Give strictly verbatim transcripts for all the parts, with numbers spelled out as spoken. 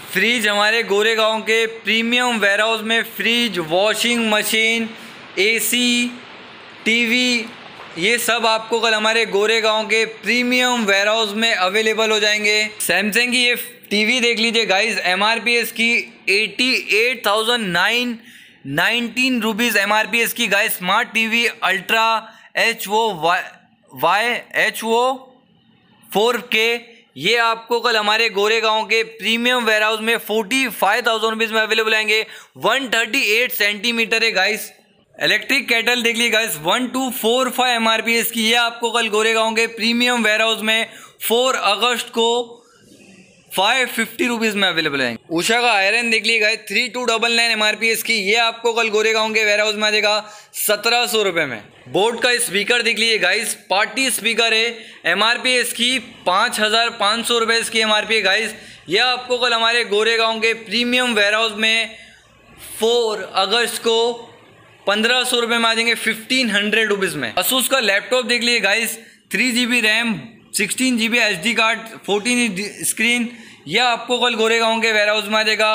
Fridge हमारे गोरेगांव के premium warehouse में fridge, washing machine, AC, TV, ये सब आपको कल हमारे गोरेगांव के प्रीमियम वेयरहाउस में अवेलेबल हो जाएंगे। सैमसंग की ये टीवी देख लीजिए गाइस, एमआरपी इसकी eighty eight thousand nine nineteen rupees MRP इसकी guys. Smart TV ultra H O Y H O four K, ये आपको कल हमारे गोरेगांव के प्रीमियम वेयरहाउस में फोर्टी फाइव थाउजेंड रुपीज़ में अवेलेबल आएंगे। वन थर्टी एट सेंटीमीटर है गाइस। इलेक्ट्रिक केटल देख लीजिए guys, one two four five MRP इसकी, ये आपको कल गोरेगांव के प्रीमियम वेयरहाउस में फोर अगस्त को फाइव फिफ्टी रुपीज़ में अवेलेबल है। उषा का आयरन देख लीजिए guys, three two double nine MRP इसकी, ये आपको कल गोरेगांव के वेयरहाउस में आ जाएगा सत्रह सौ रुपये में। बोट का स्पीकर देख लीजिए गाइस, पार्टी स्पीकर है, एमआरपी इसकी पाँच हज़ार पाँच सौ रुपये इसकी एमआरपी है गाइस। यह आपको कल हमारे गोरेगांव के प्रीमियम वेयरहाउस में फोर अगस्त को पंद्रह सौ रुपये में आ जाएंगे, फिफ्टीन हंड्रेड रुपीज़ में। असूस का लैपटॉप देख लीजिए guys, three G B RAM, sixteen G B H D card, fourteen inch screen, यह आपको कल गोरेगांव के वेयरहाउस में आ जाएगा।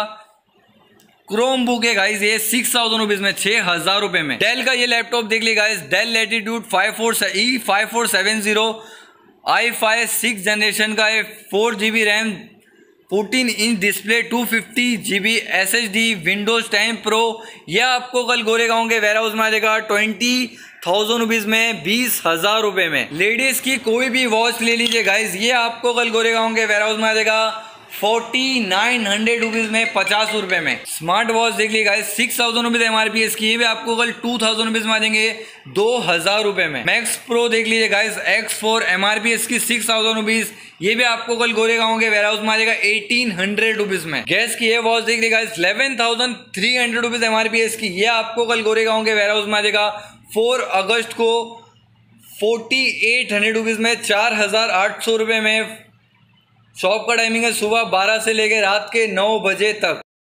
क्रोम बुक है गाइस, ये सिक्स थाउजेंड रुपीज़ में, छः हज़ार रुपये में। डेल का ये लैपटॉप देख लीजिए guys, Dell Latitude five four E five four seven zero I five six generation का है, four G B RAM, fourteen inch display, two fifty G B S H D, Windows ten pro, यह आपको कल गोरेगांव के warehouse में आ जाएगा twenty thousand rupees में, बीस हज़ार रुपये में। लेडीज़ की कोई भी वॉच ले लीजिए गाइस, ये आपको कल गोरेगांव के वेयरहाउस में आ जाएगा फोर्टी नाइन हंड्रेड रुपीज़ में, पचास रुपये में। स्मार्ट वॉच देख लीजिए guys, six thousand rupees M R P इसकी, ये भी आपको कल टू थाउजेंड रुपीज़ में आ जाएंगे, दो हज़ार रुपये में। मैक्स प्रो देख लीजिए guys, X four M R P इसकी सिक्स थाउजेंड रुपीज़, ये भी आपको कल गोरेगांव के वेयरहाउस में आ जाएगा एटीन हंड्रेड रुपीज़ में। गैस की ये वॉच देख लीजिए guys, eleven thousand three hundred rupees M R P इसकी, ये आपको कल गोरेगांव के वेयरहाउस में आ जाएगा फोर अगस्त को फोर्टी एट हंड्रेड रुपीज़ में, चार हज़ार आठ सौ रुपये में। शॉप का टाइमिंग है सुबह बारह से लेकर रात के नौ बजे तक।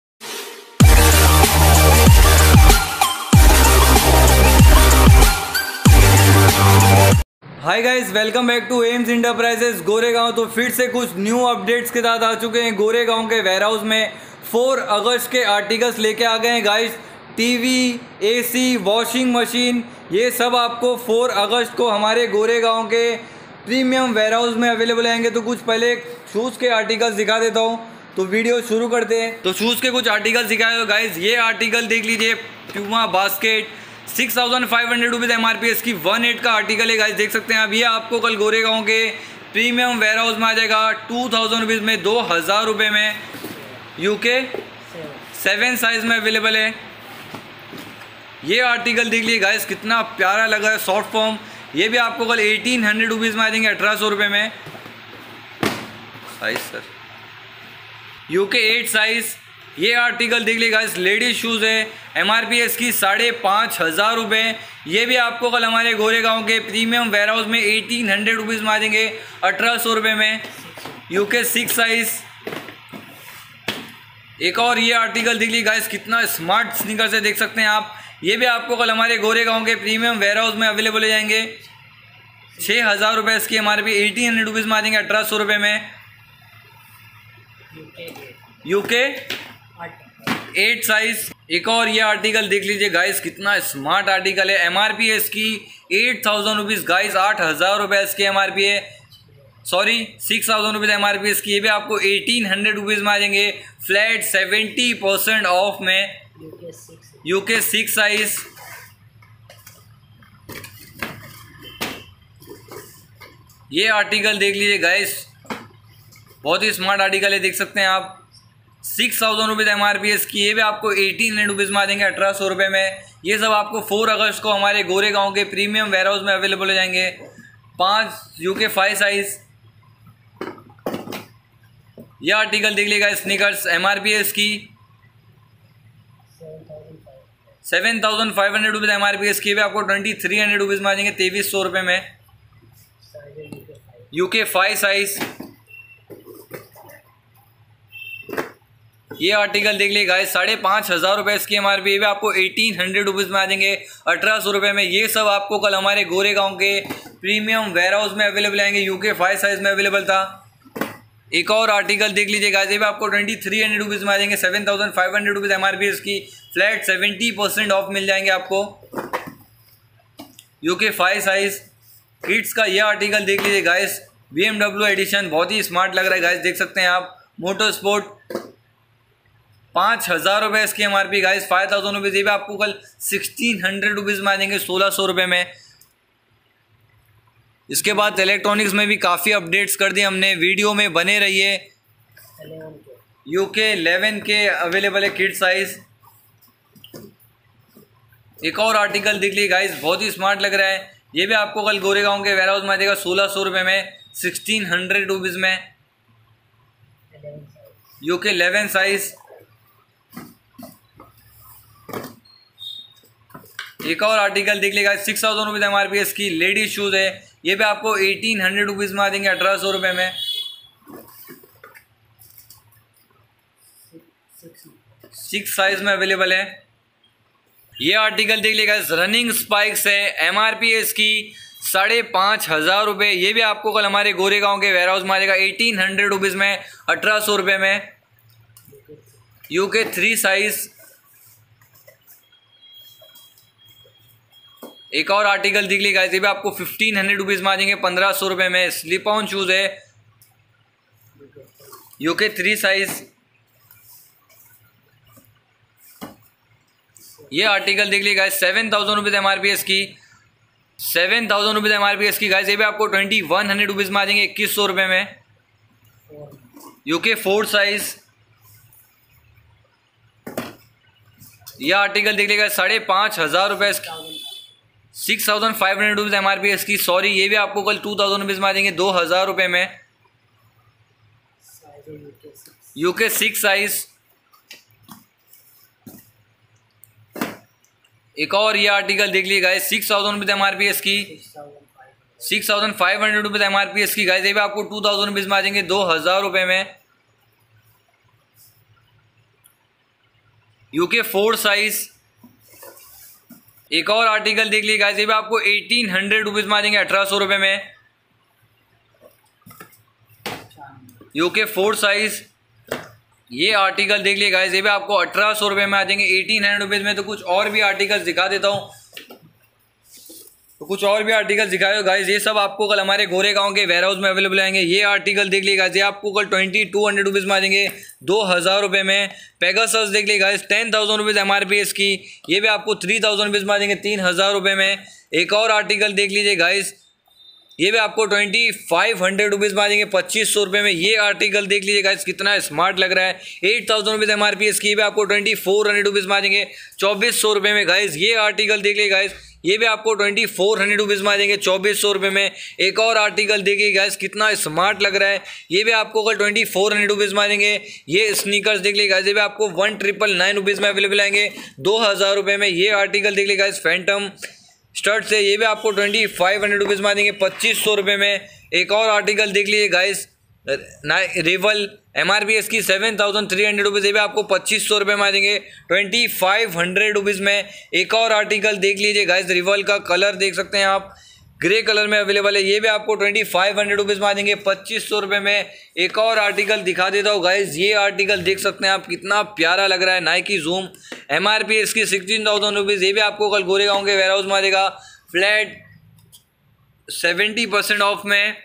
Hi guys, welcome back to Ems enterprises Goregaon. तो फिर से कुछ न्यू अपडेट्स के साथ आ चुके हैं गोरेगांव के वेयरहाउस में। फोर अगस्त के आर्टिकल्स लेके आ गए हैं guys, TV, AC, washing machine, ये सब आपको फोर अगस्त को हमारे गोरेगांव के प्रीमियम वेयरहाउस में अवेलेबल आएंगे। तो कुछ पहले शूज़ के आर्टिकल्स दिखा देता हूँ, तो वीडियो शुरू करते हैं। तो शूज़ के कुछ आर्टिकल्स दिखाए हो गाइस, ये आर्टिकल देख लीजिए, Puma basket, six thousand five hundred rupees M R P इसकी, वन एट का आर्टिकल है गाइस, देख सकते हैं आप। ये आपको कल गोरेगांव के प्रीमियम वेयरहाउस में आ जाएगा टू थाउजेंड रुपीज़ में, दो हज़ार रुपये में। यूके सेवन साइज में अवेलेबल है। ये आर्टिकल देख लीजिए गाइस, कितना प्यारा लगा है, शॉर्ट फॉर्म, ये भी आपको कल एटीन हंड्रेड रुपीज़ में आ जाएंगे, अठारह सौ रुपये में। Size sir UK eight size, ये आर्टिकल देख लीजिए गाइस, लेडीज शूज़ है, एमआरपी इसकी साढ़े पाँच हज़ार रुपये, ये भी आपको कल हमारे गोरेगांव के प्रीमियम वेयरहाउस में एटीन हंड्रेड रुपीज़ में आ जाएंगे, अठारह सौ रुपये में। UK six size. एक और ये आर्टिकल देख लीजिए गाइस, कितना स्मार्ट स्नीकर्स है, देख सकते हैं आप। ये भी आपको कल हमारे गोरेगांव के प्रीमियम वेयरहाउस में अवेलेबल हो जाएंगे, छः हज़ार रुपये इसकी एमआरपी, एटीन हंड्रेड रुपीज़ में आ जाएंगे, अठारह सौ रुपये में। UK eight size. एक और ये आर्टिकल देख लीजिए गाइस, कितना स्मार्ट आर्टिकल है, एमआरपी है इसकी एट थाउजेंड रुपीज़ गाइस, आठ हज़ार रुपये इसकी एमआरपी है, sorry six thousand rupees MRP इसकी, ये भी आपको एटीन हंड्रेड रुपीज़ में आ जाएंगे, फ्लैट सेवेंटी परसेंट ऑफ में। UK six size. ये आर्टिकल देख लीजिए गाइस, बहुत ही स्मार्ट आर्टिकल है, देख सकते हैं आप। Six thousand rupees M R P इसकी, ये भी आपको एटीन हंड्रेड रुपीज़ में आ देंगे, अठारह सौ रुपये में। ये सब आपको फोर अगस्त को हमारे गोरेगांव के प्रीमियम वेयरहाउस में अवेलेबल हो जाएंगे। पाँच यूके फाइव साइज। ये आर्टिकल देख लीजिएगा, स्नीकर्स, एम आर पी है इसकी seven thousand five hundred rupees M R P इसकी, भी आपको ट्वेंटी थ्री हंड्रेड रुपीज़ में आ जाएंगे, तेईस सौ रुपये में। UK five size. ये आर्टिकल देख लीजिए गाइस, साढ़े पाँच हज़ार रुपये इसकी एम आर पी, भी आपको एटीन हंड्रेड रुपीज़ में आ जाएंगे, अठारह सौ रुपये में। ये सब आपको कल हमारे गोरेगांव के प्रीमियम वेयरहाउस में अवेलेबल आएंगे, यूके फाइव साइज में अवेलेबल था। एक और आर्टिकल देख लीजिए गाइस, ये भी आपको ट्वेंटी थ्री हंड्रेड रुपीज़ में आ जाएंगे, seven thousand five hundred rupees M R P इसकी, फ्लैट सेवेंटी परसेंट ऑफ मिल जाएंगे आपको। यूके फाइव साइज किड्स का ये आर्टिकल देख लीजिए guys, B M W edition, बहुत ही स्मार्ट लग रहा है गाइस, देख सकते हैं आप। मोटर स्पोर्ट पाँच हज़ार रुपये इसकी M R P guys, five thousand rupees, ये भी आपको कल सिक्सटीन हंड्रेड रुपीज़ में आ जाएंगे, सोलह सौ रुपये में। इसके बाद इलेक्ट्रॉनिक्स में भी काफ़ी अपडेट्स कर दिए हमने, वीडियो में बने रहिए। यूके इलेवन के अवेलेबल है किड साइज। एक और आर्टिकल देख लीजिए गाइस, बहुत ही स्मार्ट लग रहा है, ये भी आपको कल गोरेगांव के वेयर हाउस में आ जाएगा सोलह सौ रुपये में, सिक्सटीन हंड्रेड रुपीज़ में। UK eleven size. एक और आर्टिकल देख लीजिएगा, six thousand rupees M R P इसकी, लेडीज शूज़ है, ये भी आपको एटीन हंड्रेड रुपीज़ में आ देंगे, अठारह सौ रुपये में। सिक्स साइज में अवेलेबल है। ये आर्टिकल देख लीजिएगा, रनिंग स्पाइक्स है, एम आर पी इसकी साढ़े पाँच हज़ार रुपये, ये भी आपको कल हमारे गोरेगांव के वेयर हाउस में आ जाएगा एटीन हंड्रेड रुपीज़ में, अठारह सौ रुपये में। UK three size. एक और आर्टिकल देख लीजिएगा, ये भी आपको फिफ्टीन हंड्रेड रुपीज़ में आ जाएंगे, पंद्रह सौ रुपये में। स्लिप ऑन शूज़ है, यूके थ्री साइज। ये आर्टिकल देख लीजिएगा, seven thousand rupees M R P इसकी, seven thousand rupees M R P इसकी गाइस, ये भी आपको ट्वेंटी वन हंड्रेड रुपीज़ में आ जाएंगे, इक्कीस सौ रुपये में। UK four size. ये आर्टिकल देख लीजिएगा, साढ़े पाँच हज़ार रुपये इसकी, six thousand five hundred rupees M R P इसकी, सॉरी ये भी आपको कल टू थाउजेंड रुपीज़ में आ जाएंगे, दो हज़ार रुपये में। UK six size. एक और ये आर्टिकल देख लीजिए guys, six thousand rupees M R P इसकी, six thousand five hundred rupees M R P इसकी गाइस, ये भी आपको टू थाउजेंड रुपीज़ में आ जाएंगे, दो हज़ार रुपये में। UK four size. एक और आर्टिकल देख लीजिए गाइस, ये भी आपको एटीन हंड्रेड रुपीज़ में आ जाएंगे, अठारह सौ रुपये में। UK four size. ये आर्टिकल देख लीजिए गाइस, ये भी आपको अठारह सौ रुपये में आ जाएंगे, एटीन हंड्रेड रुपीज़ में। तो कुछ और भी आर्टिकल्स दिखा देता हूँ, तो कुछ और भी आर्टिकल दिखाए गाइस, ये सब आपको कल हमारे गोरेगांव के वेयर हाउस में अवेलेबल आएंगे। ये आर्टिकल देख लीजिए गाइस, ये आपको कल ट्वेंटी टू हंड्रेड रुपीज़ में आ जाएंगे, दो हज़ार रुपये में। पेगासस देख लीजिए guys, ten thousand rupees M R P इसकी, ये भी आपको थ्री थाउजेंड रुपीज़ में आ जाएंगे, तीन हज़ार रुपये में। एक और आर्टिकल देख लीजिए गाइस, ये भी आपको ट्वेंटी फाइव हंड्रेड रुपीज़ में आ जाएंगे, पच्चीस सौ रुपये में। ये आर्टिकल देख लीजिए गाइस, कितना स्मार्ट लग रहा है, eight thousand rupees M R P इसकी, ये भी आपको ट्वेंटी फोर हंड्रेड रुपीज़ में आ जाएंगे, चौबीस सौ रुपये में गाइस। ये आर्टिकल देख लीजिए गाइस, ये भी आपको ट्वेंटी फोर हंड्रेड रुपीज़ में आ जाएंगे, चौबीस सौ रुपये में। एक और आर्टिकल देखिए गाइस, कितना स्मार्ट लग रहा है, ये भी आपको कल ट्वेंटी फोर हंड्रेड रुपीज़ में आ जाएंगे। ये स्नीकर्स देख लीजिए गाइस, ये भी आपको वन ट्रिपल नाइन रुपीज़ में अवेलेबल आएंगे, दो हज़ार रुपये में। ये आर्टिकल देख लीजिए गाइस, फैंटम स्टर्ट्स है, ये भी आपको ट्वेंटी फाइव हंड्रेड रुपीज़ में आ जाएंगे, पच्चीस सौ रुपये में। एक और आर्टिकल देख लीजिए guys, rival, M R P इसकी seven thousand three hundred rupees, ये भी आपको पच्चीस सौ रुपये में आ जाएंगे, ट्वेंटी फाइव हंड्रेड रुपीज़ में। एक और आर्टिकल देख लीजिए गाइस, रिवल का कलर देख सकते हैं आप, ग्रे कलर में अवेलेबल है, ये भी आपको ट्वेंटी फाइव हंड्रेड रुपीज़ में आ जाएंगे, पच्चीस सौ रुपये में। एक और आर्टिकल दिखा देता हूँ गाइस, ये आर्टिकल देख सकते हैं आप, कितना प्यारा लग रहा है, Nike Zoom, M R P इसकी सिक्सटीन थाउजेंड रुपीज़, ये भी आपको कल गोरेगांव के वेयर हाउस में आ जाएगा, फ्लैट सेवेंटी परसेंट ऑफ में,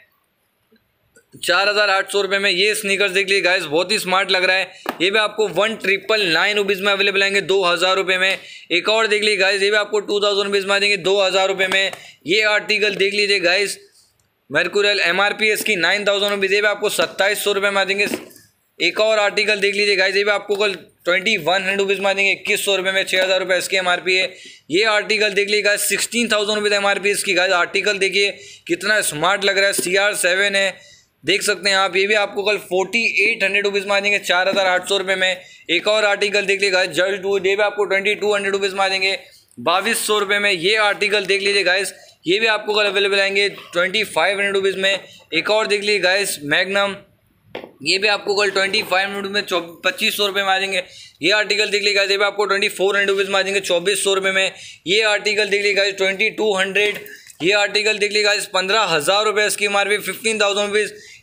चार हज़ार आठ सौ रुपये में। ये स्नीकर्स देख लीजिए गाइस, बहुत ही स्मार्ट लग रहा है, ये भी आपको वन ट्रिपल नाइन रुपीज़ में अवेलेबल आएंगे, दो हज़ार रुपये में। एक और देख लीजिए गाइस, ये भी आपको टू थाउजेंड रुपीज़ में आ जाएंगे, दो हज़ार रुपये में। ये आर्टिकल देख लीजिए guys, Mercurial, M R P इसकी नाइन थाउजेंड रुपीज़, ये भी आपको सत्ताईस सौ रुपये में आ जाएंगे। एक और आर्टिकल देख लीजिए गाइस, ये भी आपको कल ट्वेंटी वन हंड्रेड रुपीज़ में आ जाएंगे, इक्कीस सौ रुपये में, छः हज़ार रुपये इसकी एम आर पी है। ये आर्टिकल देख लीजिए guys, sixteen thousand rupees M R P इसकी गाइस। आर्टिकल देखिए कितना स्मार्ट लग रहा है, सी आर सेवन है, देख सकते हैं आप, ये भी आपको कल फोर्टी एट हंड्रेड रुपीज़ में आ जाएंगे, चार हज़ार आठ सौ रुपये में। एक और आर्टिकल देख लीजिए गाइस, जल टू, ये भी आपको ट्वेंटी टू हंड्रेड रुपीज़ में आ जाएंगे, बाईस सौ रुपये में। ये आर्टिकल देख लीजिए गाइस, ये भी आपको कल अवेलेबल आएंगे ट्वेंटी फाइव हंड्रेड रुपीज़ में। एक और देख लीजिए गाइस, मैग्नम, ये भी आपको कल ट्वेंटी फाइव हंड्रेड में पच्चीस सौ रुपये में आ जाएंगे। ये आर्टिकल देख लीजिए गाइस, ये भी आपको ट्वेंटी फोर हंड्रेड रुपीज़ में आ जाएंगे, चौबीस सौ रुपये में। ये आर्टिकल देख लीजिए गाइस, ट्वेंटी टू हंड्रेड। ये आर्टिकल देख लीजिए गाइस, पंद्रह हज़ार रुपये इसकी M R P, fifteen thousand rupees.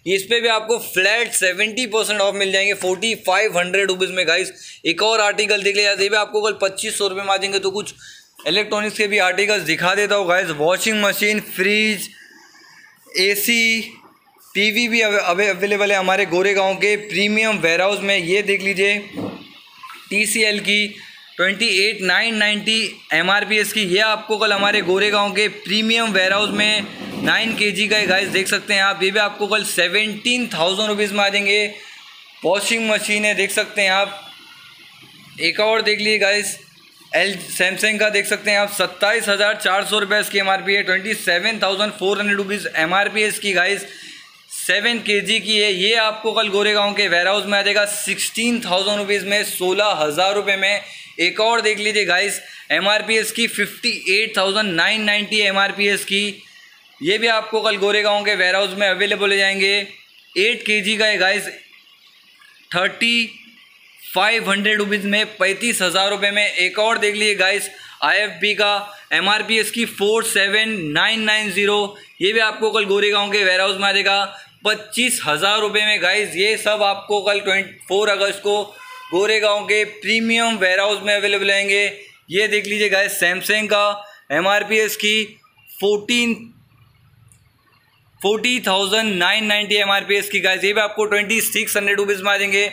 इस पे भी आपको फ्लैट सेवेंटी परसेंट ऑफ मिल जाएंगे फोर्टी फाइव हंड्रेड रुपीज़ में गाइस। एक और आर्टिकल देख लिया जाए आपको कल पच्चीस सौ रुपये में आ जाएंगे। तो कुछ इलेक्ट्रॉनिक्स के भी आर्टिकल्स दिखा देता हूँ guys. Washing machine, fridge, AC, TV भी अवेलेबल है हमारे गोरेगांव के प्रीमियम वेयरहाउस में। ये देख लीजिए टीसीएल की twenty eight nine ninety M R P S की, ये आपको कल हमारे गोरेगांव के प्रीमियम वेयरहाउस में नाइन के जी का है गाइस, देख सकते हैं आप। ये भी आपको कल सेवेंटीन थाउजेंड रुपीज़ में आ जाएंगे। वॉशिंग मशीन है, देख सकते हैं आप। एक और देख लीजिए गाइस, एल सैमसंग का देख सकते हैं आप, सत्ताईस हज़ार चार सौ रुपये इसकी एम आर पी है। Twenty seven thousand four hundred rupees M R P S की गाइस, सेवन के जी की है। ये आपको कल गोरेगांव के वेयरहाउस में आ जाएगा सिक्सटीन थाउजेंड रुपीज़ में, सोलह हज़ार रुपये में। एक और देख लीजिए guys, M R P S की fifty eight thousand nine ninety M R P S की, ये भी आपको कल गोरेगांव के वेयरहाउस में अवेलेबल हो जाएंगे। एट के जी का है guys, thirty five hundred rupees में, पैंतीस हज़ार रुपये में। एक और देख लीजिए गाइस, आई एफ बी का एम आर पी एस की four seven nine nine zero, ये भी आपको कल गोरेगांव के वेयरहाउस में आ जाएगा पच्चीस हज़ार रुपये में गाइस। ये सब आपको कल ट्वेंटी फोर अगस्त को गोरेगांव के प्रीमियम वेयरहाउस में अवेलेबल रहेंगे। ये देख लीजिए गाइस, सैमसंग का एम आर पी एस की fourteen forty thousand nine ninety M R P S की गाइस, ये भी आपको ट्वेंटी सिक्स हंड्रेड रुपीज़ में आ जाएंगे।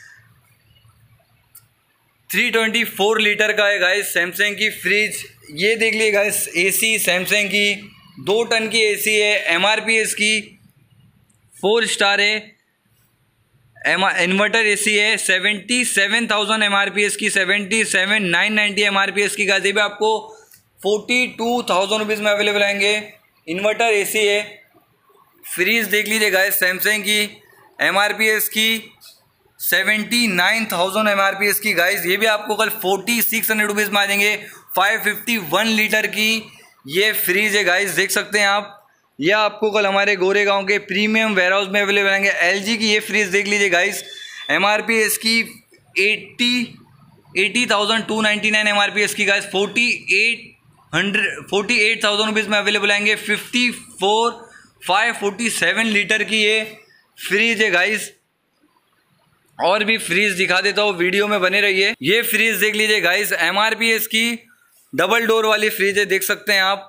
थ्री ट्वेंटी फोर लीटर का है गाइस सैमसंग की फ्रिज। ये देख लीजिए गाइस, एसी सैमसंग की दो टन की एसी है, एम आर पी एस की फोर स्टार है, एम इन्वर्टर एसी है, seventy seven thousand M R P S की, seventy seven nine ninety M R P S की गाइस, ये भी आपको फोर्टी टू थाउजेंड रुपीज़ में अवेलेबल आएंगे। इन्वर्टर एसी है। फ्रीज देख लीजिए गाइस, सैमसंग की एम आर पी एस की seventy nine thousand M R P S की गाइस, ये भी आपको कल फोर्टी सिक्स हंड्रेड रुपीज़ में आ जाएंगे। फाइव फिफ्टी वन लीटर की ये फ्रीज है गाइस, देख सकते हैं आप। ये आपको कल हमारे गोरेगांव के प्रीमियम वेयरहाउस में अवेलेबल आएंगे। एलजी की ये फ्रीज देख लीजिए guys, M R P S की eighty eighty thousand two ninety nine M R P S की guys, forty eight hundred forty eight thousand rupees में अवेलेबल आएंगे। Fifty four five forty seven litre की ये freeze है guys. और भी freeze दिखा देता हूँ, वीडियो में बने रहिए। ये फ्रीज देख लीजिए guys, M R P S की डबल डोर वाली फ्रीज है, देख सकते हैं आप।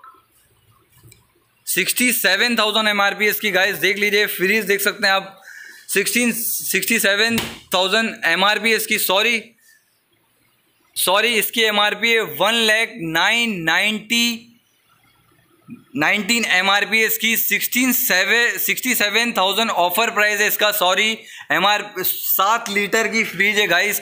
Sixty seven thousand M R P S की गाइस, देख लीजिए फ्रीज देख सकते हैं आप। Sixteen sixty seven thousand M R P S की, सॉरी सॉरी इसकी एम आर पी है one lakh nine ninety nineteen M R P S की, sixteen seven sixty seven thousand offer price है इसका, सॉरी एम आर सात litre की fridge है guys,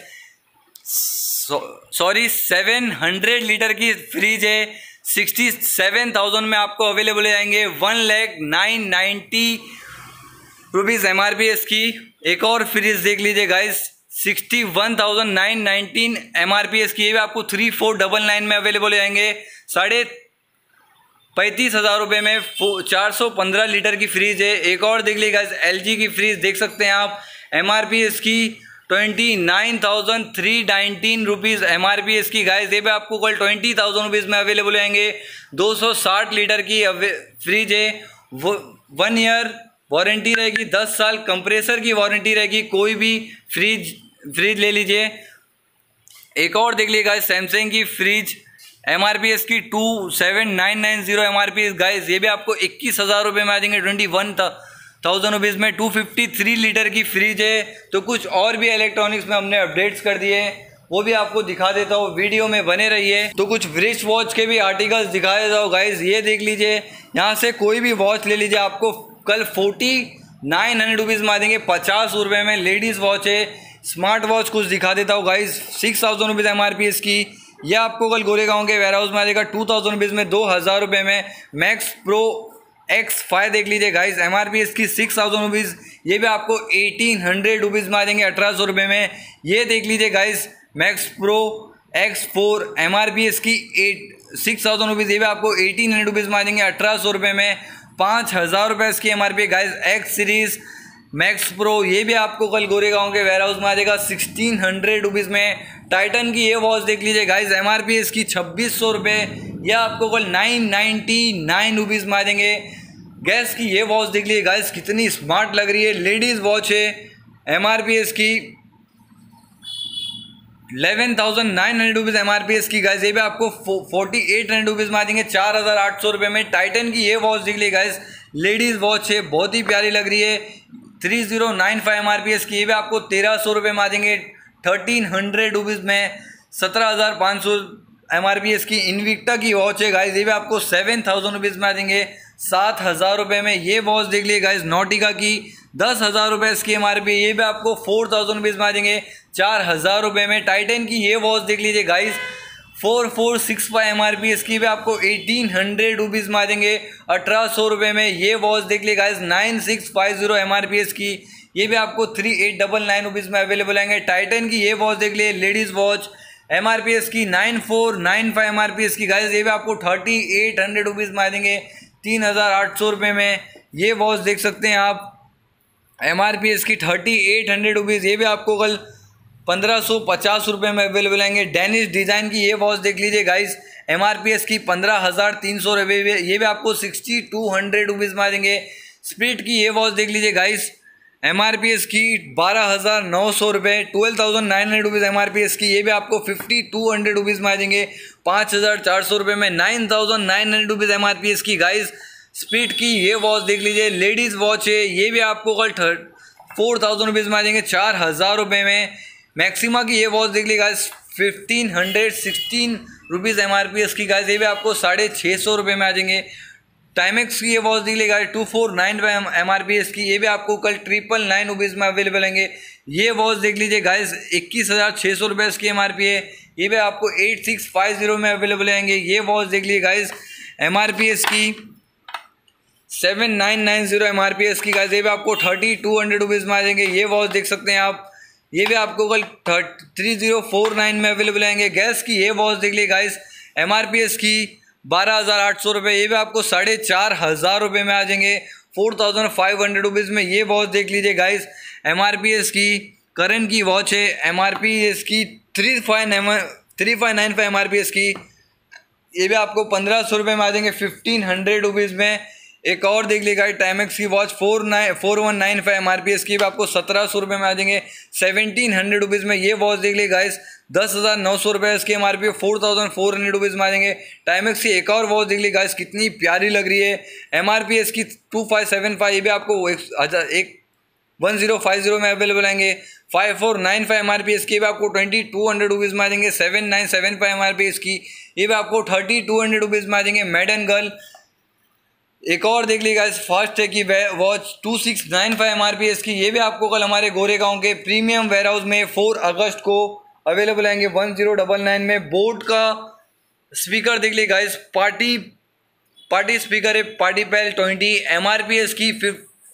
sorry seven hundred litre की फ्रीज है। सिक्सटी सेवन थाउजेंड में आपको अवेलेबल हो जाएंगे। One lakh nine ninety rupees M R P S की। एक और फ्रीज देख लीजिए guys, sixty one thousand nine nineteen M R P S की, ये भी आपको थ्री फोर डबल नाइन में अवेलेबल हो जाएंगे। साढ़े पैंतीस हज़ार रुपये में चार सौ पंद्रह लीटर की फ्रीज है। एक और देख लीजिए गाइस, एलजी की फ्रीज देख सकते हैं आप, एम आर पी एस की twenty nine thousand three nineteen rupees M R P S की गाइस, ये भी आपको कल ट्वेंटी थाउजेंड रुपीज़ में अवेलेबल आएंगे। दो सौ साठ लीटर की फ्रीज है, वो वन ईयर वारंटी रहेगी, दस साल कंप्रेसर की वारंटी रहेगी। कोई भी फ्रीज फ्रीज ले लीजिए। एक और देख लीजिए गाइस, सैमसंग की fridge M R P S की two seven nine nine zero M R P S guys, ये भी आपको इक्कीस हज़ार रुपये में आ जाएंगे, ट्वेंटी वन थाउजेंड रुपीज़ में। टू फिफ्टी थ्री लीटर की फ्रीज है। तो कुछ और भी इलेक्ट्रॉनिक्स में हमने अपडेट्स कर दिए, वो भी आपको दिखा देता हूँ, वीडियो में बने रहिए। तो कुछ रिस्ट वॉच के भी आर्टिकल्स दिखा देता हूँ गाइस, ये देख लीजिए, यहाँ से कोई भी वॉच ले लीजिए, आपको कल फोर्टी नाइन हंड्रेड रुपीज़ में आ देंगे, पचास रुपये में। लेडीज़ वॉच है, स्मार्ट वॉच कुछ दिखा देता हूँ guys, six thousand rupees M R P S की, ये आपको कल गोरेगांव के वेयरहाउस में आ जाएगा टू थाउजेंड रुपीज़ में, दो हज़ार रुपये में। मैक्स प्रो एक्स फाइव देख लीजिए guys, M R P S की सिक्स थाउजेंड रुपीज़, ये भी आपको एटीन हंड्रेड रुपीज़ में आ जाएंगे, अठारह सौ रुपये में। ये देख लीजिए guys, max pro X four M R P S की एट सिक्स थाउजेंड रुपीज़, ये भी आपको एटीन हंड्रेड रुपीज़ में आ जाएंगे, अठारह सौ रुपये में। पाँच हज़ार रुपये इसकी M R P guys. X series max pro, ये भी आपको कल गोरेगांव के वेयरहाउस में आ जाएगा सिक्सटीन हंड्रेड रुपीज़ में। टाइटन की ये वॉच देख लीजिए गाइस, एम आर पी इसकी छब्बीस सौ रुपये, यह आपको कल नाइन नाइन्टी नाइन रुपीज़ में आ जाएंगे। गैस की ये वॉच देख लीजिए गाइस कितनी स्मार्ट लग रही है, लेडीज़ वॉच है, एम आर पी एस की eleven thousand nine hundred rupees M R P S की गाइस, ये भी आपको फोर्टी एट हंड्रेड रुपीज़ में आ जाएंगे चार हज़ार आठ सौ रुपये में। टाइटन की ये वॉच देख लीजिए गाइस, लेडीज़ वॉच है, बहुत ही प्यारी लग रही है, three zero nine five M R P S की, ये भी आपको तेरह सौ रुपये में आ जाएंगे थर्टीन हंड्रेड रुपीज़ में। सत्रह हज़ार पाँच सौ एम आर पी एस की इनविक्टा की वॉच है गाइस, ये भी आपको सेवन थाउजेंड रुपीज़ में आ जाएंगे सात हज़ार रुपये में। ये वॉच देख लीजिए गाइस नॉटिका की दस हज़ार रुपये इसकी एम आर पी, ये भी आपको फोर थाउजेंड रुपीज़ में आ जाएंगे चार हज़ार रुपये में। टाइटन की ये वॉच देख लीजिए guys four four six five M R P इसकी भी आपको एटीन हंड्रेड रुपीज़ में आ जाएंगे अठारह सौ रुपये में। ये वॉच देख लीजिए guys nine six five zero M R P S की, ये भी आपको three eight double nine rupees में अवेलेबल आएंगे। टाइटन की ये वॉच देख लीजिए ladies watch M R P S की nine four nine five M R P S की गाइस, ये भी आपको थर्टी एट हंड्रेड रुपीज़ में आ जाएंगे तीन हज़ार आठ सौ रुपये में। ये वॉच देख सकते हैं आप एम आर पी एस की थर्टी एट हंड्रेड रुपीज़, ये भी आपको कल पंद्रह सौ पचास रुपये में अवेलेबल आएंगे। डेनिश डिज़ाइन की ये वॉच देख लीजिए guys, M R P S की पंद्रह हज़ार तीन सौ रुपये, ये भी आपको सिक्सटी टू हंड्रेड रुपीज़ में आ जाएंगे। स्प्रिट की ये वॉच देख लीजिए guys, M R P S की बारह हज़ार नौ सौ रुपये, twelve thousand nine hundred rupees M R P S की, ये भी आपको फिफ्टी टू हंड्रेड रुपीज़ में आ जाएंगे पाँच हज़ार चार सौ रुपये में। Nine thousand nine hundred rupees M R P S की गाइस। स्पीड की ये वॉच देख लीजिए, लेडीज़ वॉच है, ये भी आपको कल थर्ड फोर थाउजेंड रुपीज़ में आ जाएंगे चार हज़ार रुपये में। मैक्सिमा की ये वॉच देख लीजिए guys fifteen hundred sixteen rupees M R P S की गाइस, ये भी आपको साढ़े छः सौ रुपये में आ जाएंगे। टाइमेक्स की ये वॉच देख लीजिए guys two four nine M R P S की, ये भी आपको कल ट्रिपल नाइन रुपीज़ में अवेलेबल आएंगे। ये वॉच देख लीजिए गाइस इक्कीस हज़ार छः सौ रुपये इसकी एम आर पी है, ये भी आपको एट सिक्स फाइव जीरो में अवेलेबल आएंगे। ये वॉच देख लीजिए guys M R P S की seven nine nine zero M R P S की गाइस, ये भी आपको थर्टी टू हंड्रेड रुपीज़ में आ जाएंगे। ये वॉच देख सकते हैं आप, ये भी आपको कल थ्री जीरो फोर नाइन में अवेलेबल आएंगे। गैस की ये वॉच देख लीजिए guys M R P S की बारह हज़ार आठ सौ रुपये, ये भी आपको साढ़े चार हज़ार रुपये में आ जाएंगे four thousand five hundred rupees में। ये वॉच देख लीजिए guys M R P S की करंट की वॉच है, एम आर पी एस की three five three five nine five M R P S की, ये भी आपको पंद्रह सौ रुपये में आ जाएंगे फिफ्टीन हंड्रेड रुपीज़ में। एक और देख लीजिए गाइस टाइमेक्स की watch four nine four one nine five M R P S की भी आपको सत्रह सौ रुपये में आ जाएंगे सेवनटीन हंड्रेड रुपीज़ में। ये वॉच देख लीजिए गाइस दस हज़ार नौ सौ रुपये इसकी M R P four thousand four hundred rupees में आ जाएंगे। टाइमेक्स की एक और वॉच देख लीजिए गाइस कितनी प्यारी लग रही है, एम आर पी एस की टू फाइव सेवन फाइव, ये भी आपको एक हज़ार एक वन जीरो फाइव जीरो में अवेलेबल आएंगे। Five four nine five M R P S की भी आपको ट्वेंटी टू हंड्रेड रुपीज़ में आ जाएंगे। Seven nine seven five M R P S की, ये भी आपको थर्टी टू हंड्रेड रुपीज़ में आ जाएंगे। मेडन गर्ल एक और देख लीजिए गाइस फास्ट है की watch two six nine five M R P S की, ये भी आपको कल हमारे गोरेगांव के प्रीमियम वेयर हाउस में फोर अगस्त को अवेलेबल आएंगे वन जीरो डबल नाइन में। बोट का स्पीकर देख लीजिए गाइस पार्टी पार्टी स्पीकर है, party pal twenty, M R P S की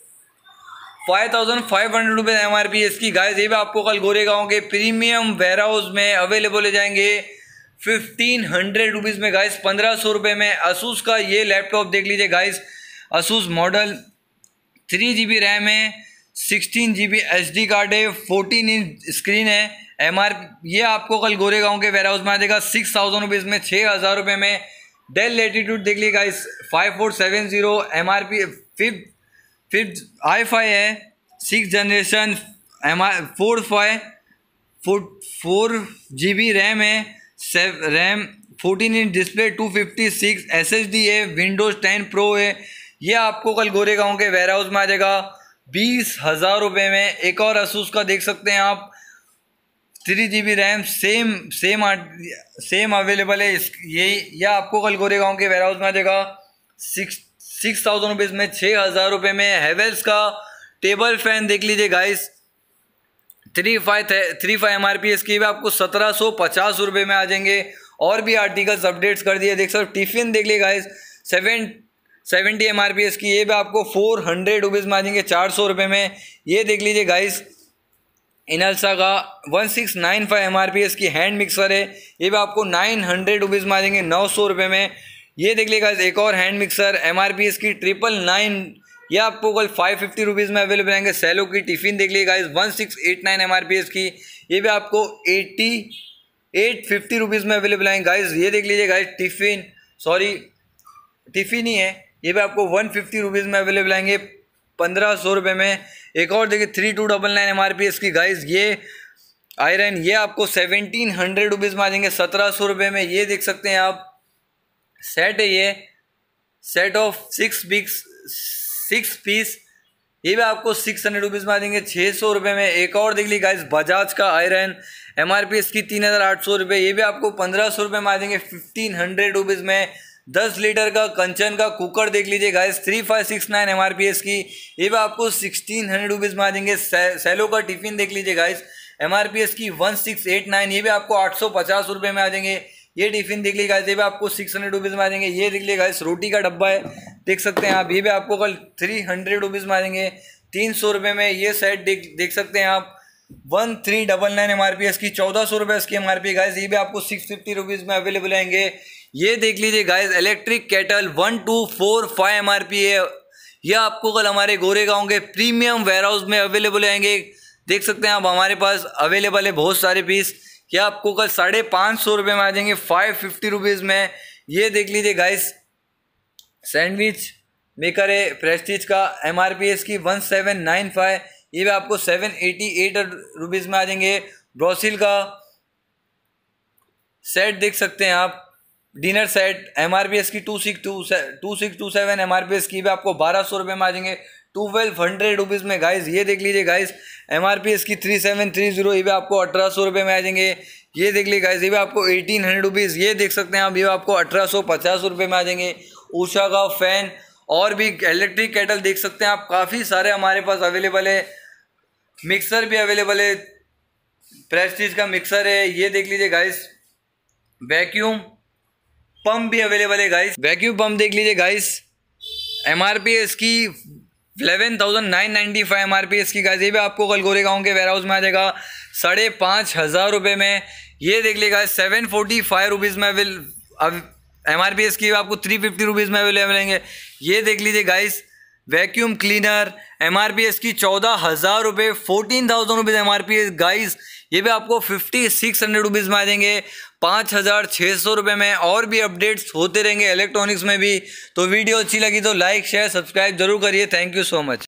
five thousand five hundred rupees M R P S की गाइस, ये भी आपको कल गोरेगांव के प्रीमियम वेयर हाउस में अवेलेबल हो जाएंगे फिफ्टीन हंड्रेड रुपीज़ में गाइस, पंद्रह सौ रुपये में। असूस का ये लैपटॉप देख लीजिए guys, Asus model three G B RAM है, sixteen G B H D card है, फोर्टीन इंच स्क्रीन है। एम आर ये आपको कल गोरेगांव के वेयर हाउस में आ जाएगा सिक्स थाउजेंड रुपीज़ में, छः हज़ार रुपये में। डेल लेटीट्यूड देख लीजिए guys five four seven zero M R P fifth fifth I five है, six generation M R four five four four G B RAM है, save RAM fourteen inch display, two fifty six S S D है, Windows ten pro है। ये आपको कल गोरेगांव के ware house में आ जाएगा बीस हज़ार रुपये में। एक और असूस का देख सकते हैं आप three G B RAM same same same available है, इस ये यह आपको कल गोरेगांव के वेयर हाउस में आ जाएगा सिक्स सिक्स थाउजेंड रुपीज़ में, छः हज़ार रुपये में। हैवेल्स का टेबल फैन देख लीजिए guys three five three five M R P S की भी आपको सत्रह सौ पचास रुपये में आ जाएंगे। और भी आर्टिकल्स अपडेट्स कर दिए, देख सकते टिफिन देख लीजिए guys seven seventy M R P S की, ये भी आपको फोर हंड्रेड रुपीज़ में आ जाएंगे चार सौ रुपये में। ये देख लीजिए गाइस इनल्सा का one six nine five M R P S की हैंड मिक्सर है, ये भी आपको नाइन हंड्रेड रुपीज़ में आ जाएंगे नौ सौ रुपये में। ये देख लीजिए गाइस एक और hand mixer M R P S की ट्रिपल नाइन, ये आपको कल फाइव फिफ्टी रुपीज़ में अवेलेबल आएंगे। सेलो की टिफ़िन देख लीजिए guys one six eight nine M R P S की, ये भी आपको एट्टी एट फिफ्टी रुपीज़ में अवेलेबल आएंगे गाइस। ये देख लीजिए गाइस टिफ़िन सॉरी टिफ़िन ही है, ये भी आपको वन फिफ्टी रुपीज़ में अवेलेबल आएंगे, पंद्रह सौ रुपये में। एक और देखिए three two double nine M R P S की गाइस ये आयरन, ये आपको सेवनटीन हंड्रेड रुपीज़ में आ जाएंगे, सत्रह सौ रुपये में। ये देख सकते हैं आप, सेट है ये, सेट ऑफ सिक्स बिक्स सिक्स पीस, ये भी आपको सिक्स हंड्रेड रुपीज़ में आ जाएंगे, छः सौ रुपये में। एक और देख ली गाइस बजाज का iron, M R P S की तीन हज़ार आठ सौ रुपये, ये भी आपको पंद्रह सौ रुपये में आ जाएंगे, फिफ्टीन हंड्रेड रुपीज़ में। दस लीटर का कंचन का कुकर देख लीजिए guys, three five six nine M R P S की, ये भी आपको सिक्सटीन हंड्रेड रुपीज़ में आ जाएंगे। सेलो का टिफिन देख लीजिए guys, M R P S की वन सिक्स एट नाइन, ये भी आपको आठ सौ पचास रुपये में आ जाएंगे। ये टिफिन देख लीजिए गाइस, ये भी आपको सिक्स हंड्रेड रुपीज़ में आ जाएंगे। ये देख लीजिए गाइस रोटी का डब्बा है, देख सकते हैं आप, ये भी आपको कल थ्री हंड्रेड रुपीज़ में आ जाएंगे, तीन सौ रुपये में। ये सेट देख देख सकते हैं आप, one three double nine M R P S की, चौदह सौ रुपये इसकी एम आर पी गाइस, ये भी आपको सिक्स फिफ्टी रुपीज़ में अवेलेबल आएंगे। ये देख लीजिए guys electric kettle one two four five M R P है, ये आपको कल हमारे गोरेगांव के प्रीमियम वेयर हाउस में अवेलेबल आएंगे। देख सकते हैं आप हमारे पास अवेलेबल है बहुत सारे पीस, ये आपको कल साढ़े पाँच सौ रुपये में आ जाएंगे, फाइव फिफ्टी रुपीज़ में। ये देख लीजिए गाइस सैंडविच मेकर है प्रेस्टीज का, एम आर पी एस की वन सेवन नाइन फाइव, ये भी आपको सेवन एटी एट रुपीज़ में आ जाएंगे। ब्रोसिल का सेट देख सकते हैं आप, dinner set, M R P S की two six two two six two seven M R P S की भी आपको बारह सौ रुपये में आ जाएंगे, ट्वेल्व हंड्रेड रुपीज़ में गाइस। ये देख लीजिए guys M R P S की थ्री सेवन थ्री जीरो, ये भी आपको अठारह सौ रुपये में आ जाएंगे। ये देख लीजिए गाइस, ये भी आपको एटीन हंड्रेड रुपीज़, ये देख सकते हैं आप, ये आपको अठारह सौ पचास रुपये में आ जाएंगे। उषा का फैन और भी इलेक्ट्रिक केटल देख सकते हैं आप, काफ़ी सारे हमारे पास अवेलेबल है। मिक्सर भी अवेलेबल है, प्रेस्टीज का मिक्सर है। ये देख लीजिए गाइस वैक्यूम पंप भी अवेलेबल है गाइस, वैक्यूम पंप देख लीजिए guys, M R P S की eleven thousand nine ninety five M R P S की गाइस, ये भी आपको कल गोरेगांव के वेयर हाउस में आ जाएगा साढ़े पाँच हज़ार रुपये में। ये देख लीजिए guys seven forty five rupees में avail M R P S की आपको थ्री फिफ्टी रुपीज़ में अवेलेबल रहेंगे। ये देख लीजिए guys vacuum cleaner, M R P S की चौदह हज़ार रुपये, fourteen thousand rupees M R P S guys, ये भी आपको फिफ्टी सिक्स हंड्रेड रुपीज़ में आ जाएंगे, पाँच हज़ार छः सौ रुपये में। और भी अपडेट्स होते रहेंगे इलेक्ट्रॉनिक्स में भी, तो वीडियो अच्छी लगी तो लाइक शेयर सब्सक्राइब जरूर करिए। Thank you so much.